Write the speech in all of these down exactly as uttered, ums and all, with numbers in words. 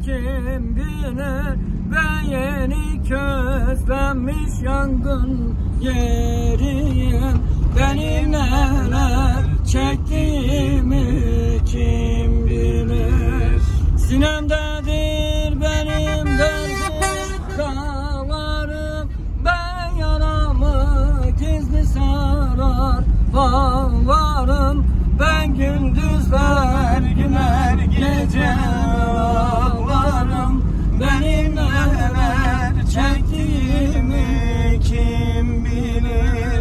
kim bilir. Ben yeni közlenmiş yangın yeriyim. Benim neler çektiğimi kim bilir. Sinemdedir benim derdim dağlarım. Ben yaramı gizli sarar bağlarım. Ben gündüzler güler gece ağlarım. Benim neler çektiğimi kim bilir.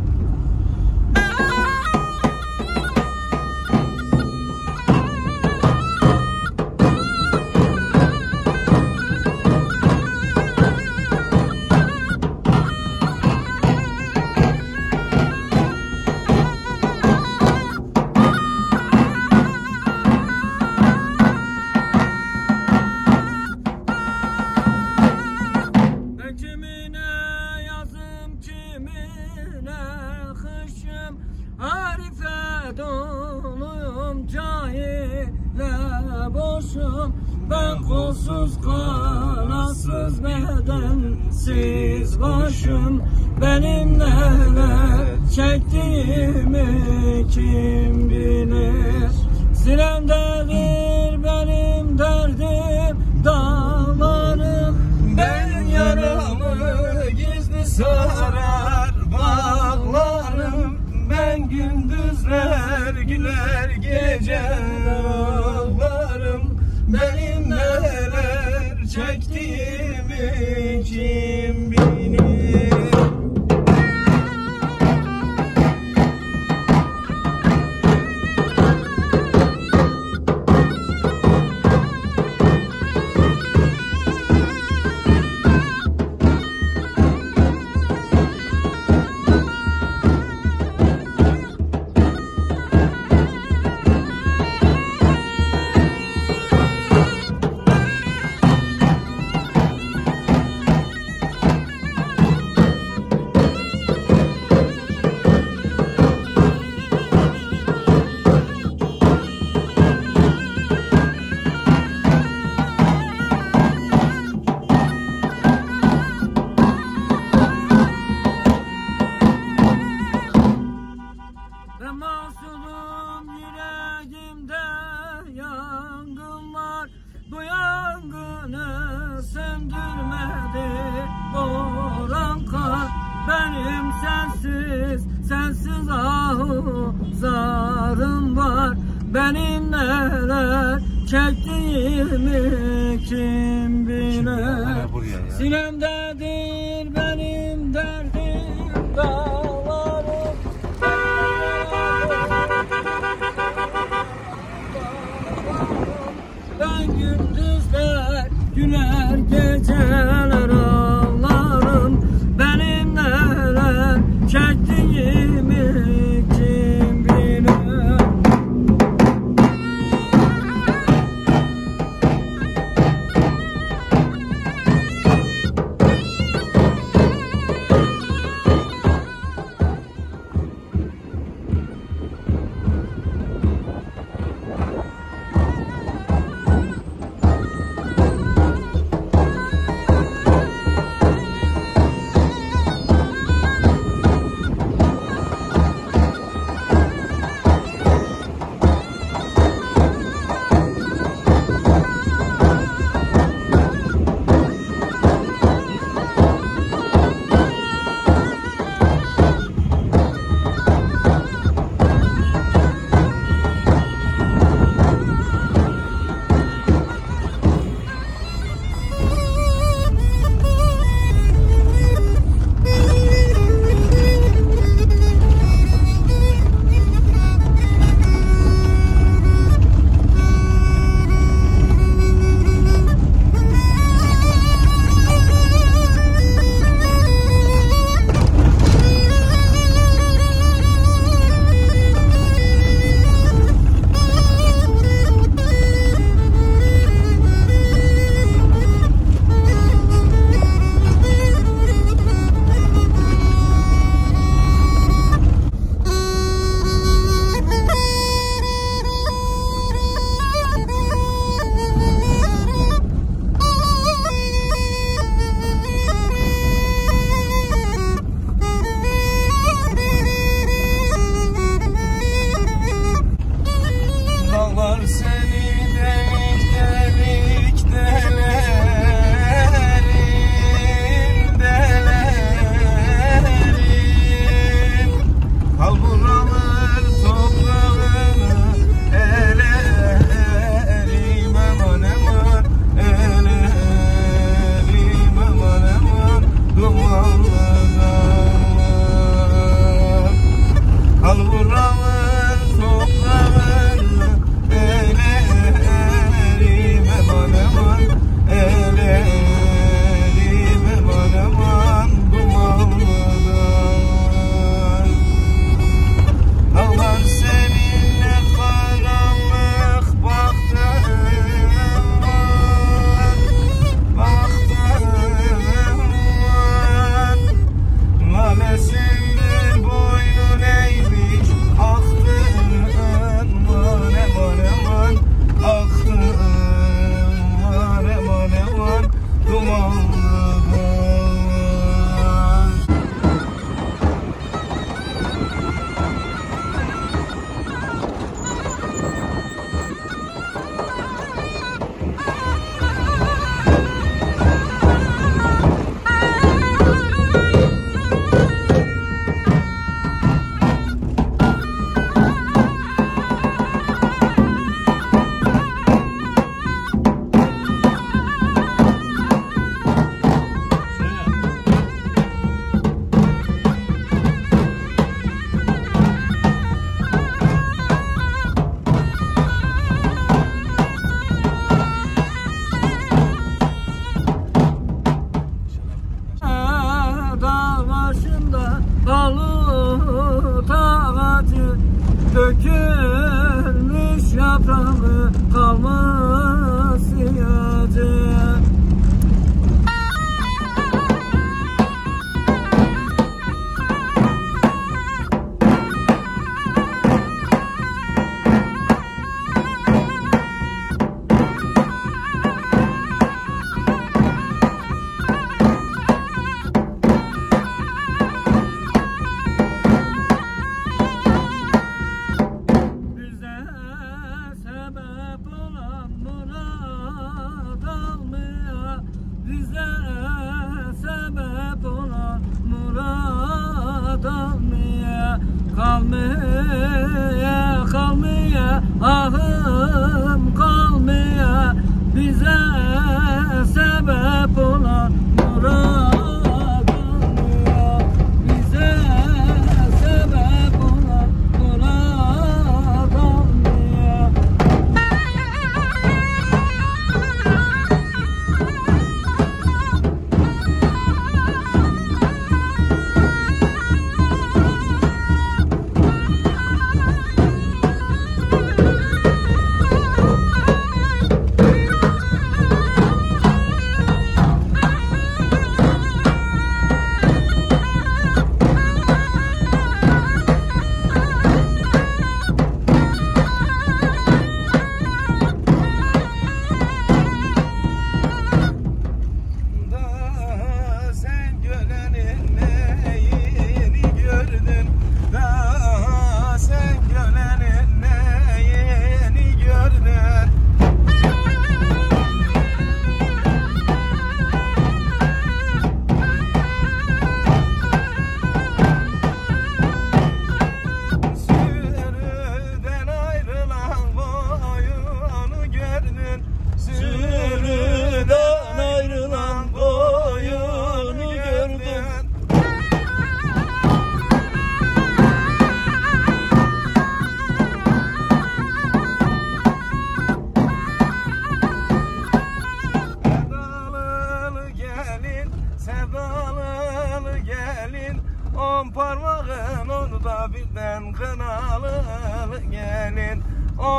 Arife doluyum, cahile boşum. Ben kolsuz kanatsız bedensiz başım. Benim neler çektiğimi kim bilir. Sinemdedir benim derdim dağlarım. Ben yaramı gizli sarar bağlarım. Ben gündüzler güler gece ağlarım. Benim neler çektiğimi kim bilir. Ben mahzunum, yüreğimde yangın var. Bu yangını söndürmedi boran kar. Benim sensiz, sensiz ahuzarım var. Benim neler çektiğimi kim bilir. Sinemdedir benim derdim dağlarım. Ben gündüzler güler geceler ağlarım. Benim neler çektiğimi kim bilir.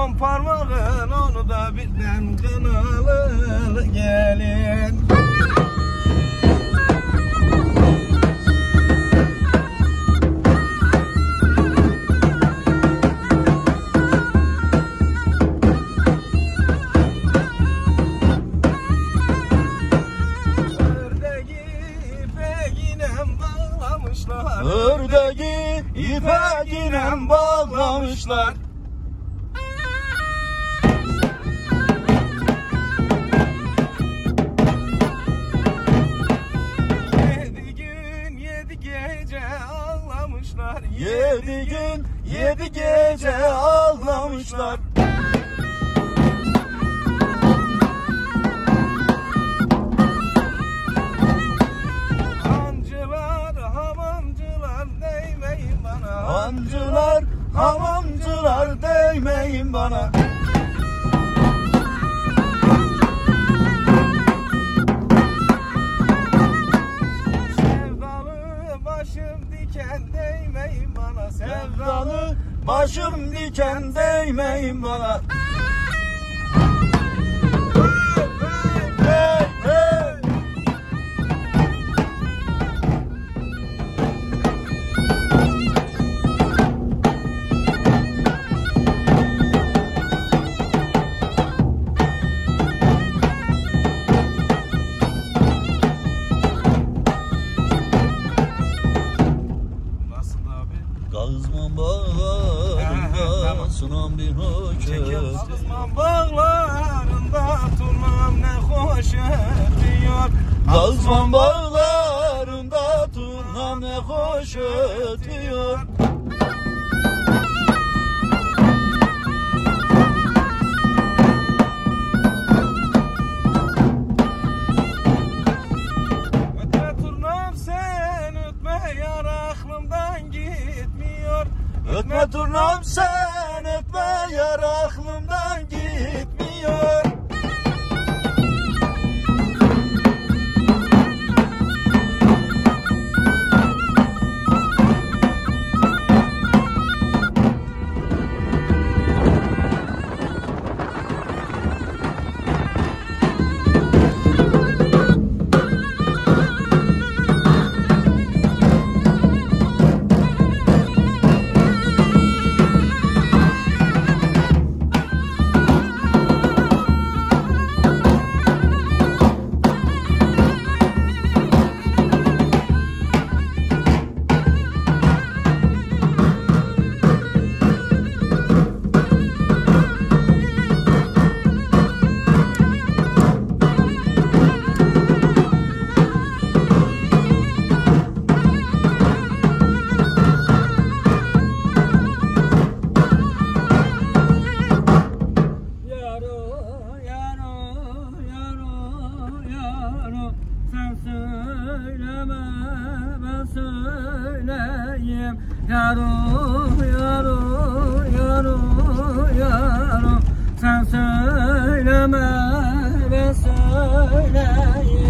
on parmağın onu da birden kınalı gelin. Ördeği ipekine bağlamışlar. Yedi gün yedi gece ağlamışlar. Yedi gün yedi gece ağlamışlar. Hancılar, hamamcılar değmeyin bana. Sevdalı başım diken değmeyin bana. Sevdalı başım diken değmeyin bana. Hey, hey. Kazman bağlarında sunan bir hoş ötüyor. Kazman bağlarında turnam ne hoş ötüyor. Kazman bağlarında turnam ne hoş ötüyor. Ötme turnam sen ötme yar aklımdan gitmiyor. Ötme turnam sen ötme yar aklımdan gitmiyor. Yaro, yaro, yaro, yaro, sen söyleme ben söyleyeyim.